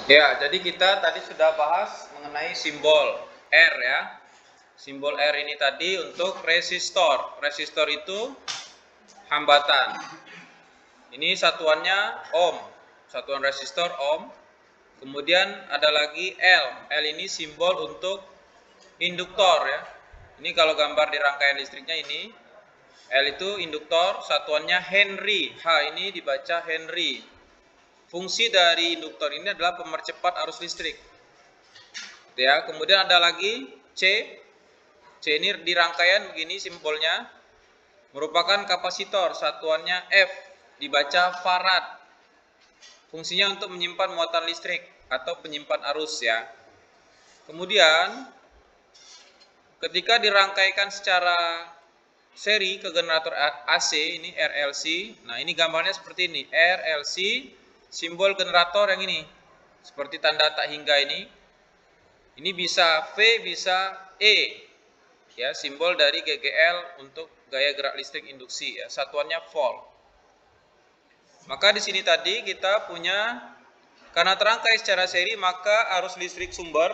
Ya, jadi kita tadi sudah bahas mengenai simbol R ya. Simbol R ini tadi untuk resistor. Resistor itu hambatan. Ini satuannya ohm. Satuan resistor ohm. Kemudian ada lagi L. L ini simbol untuk induktor ya. Ini kalau gambar di rangkaian listriknya ini. L itu induktor, satuannya Henry. H ini dibaca Henry. Fungsi dari induktor ini adalah pemercepat arus listrik. Ya, kemudian ada lagi C. C ini di rangkaian begini simbolnya, merupakan kapasitor, satuannya F, dibaca farad. Fungsinya untuk menyimpan muatan listrik atau penyimpan arus ya. Kemudian ketika dirangkaikan secara seri ke generator AC ini RLC. Nah, ini gambarnya seperti ini. RLC simbol generator yang ini. Seperti tanda tak hingga ini. Ini bisa V, bisa E. Ya, simbol dari GGL untuk gaya gerak listrik induksi ya. Satuannya volt. Maka di sini tadi kita punya, karena terangkai secara seri, maka arus listrik sumber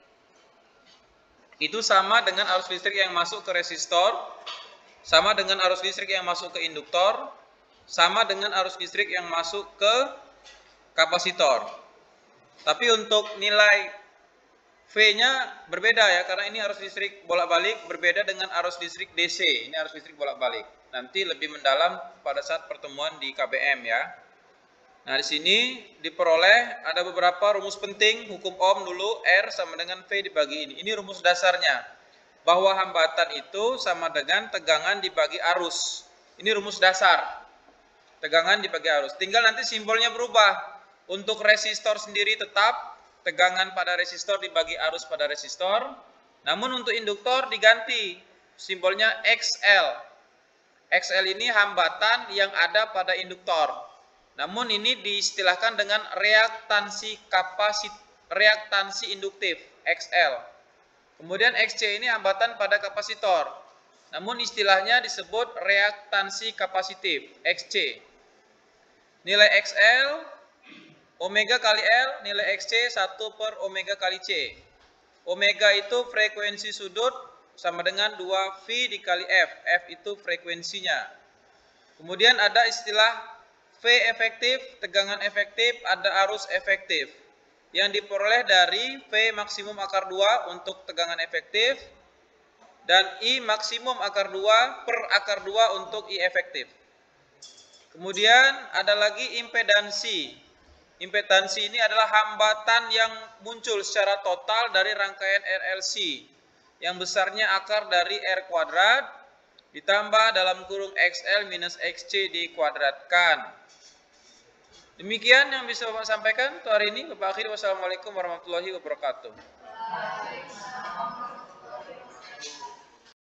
itu sama dengan arus listrik yang masuk ke resistor, sama dengan arus listrik yang masuk ke induktor, sama dengan arus listrik yang masuk ke kapasitor. Tapi untuk nilai V-nya berbeda ya, karena ini arus listrik bolak-balik berbeda dengan arus listrik DC. Ini arus listrik bolak-balik. Nanti lebih mendalam pada saat pertemuan di KBM ya. Nah, di sini diperoleh ada beberapa rumus penting hukum Ohm dulu, R sama dengan V dibagi ini. Ini rumus dasarnya. Bahwa hambatan itu sama dengan tegangan dibagi arus. Ini rumus dasar. Tegangan dibagi arus. Tinggal nanti simbolnya berubah. Untuk resistor sendiri tetap tegangan pada resistor dibagi arus pada resistor. Namun untuk induktor diganti. Simbolnya XL. XL ini hambatan yang ada pada induktor. Namun ini diistilahkan dengan reaktansi induktif XL. Kemudian XC ini hambatan pada kapasitor. Namun istilahnya disebut reaktansi kapasitif XC. Nilai XL omega kali L, nilai XC 1 per omega kali C. Omega itu frekuensi sudut sama dengan 2V dikali F. F itu frekuensinya. Kemudian ada istilah V efektif, tegangan efektif, ada arus efektif. Yang diperoleh dari V maksimum akar 2 untuk tegangan efektif dan I maksimum akar 2 per akar 2 untuk I efektif. Kemudian ada lagi impedansi. Impedansi ini adalah hambatan yang muncul secara total dari rangkaian RLC yang besarnya akar dari R kuadrat ditambah dalam kurung XL minus XC dikuadratkan. Demikian yang bisa Bapak sampaikan untuk hari ini. Bapak akhiri, wassalamualaikum warahmatullahi wabarakatuh.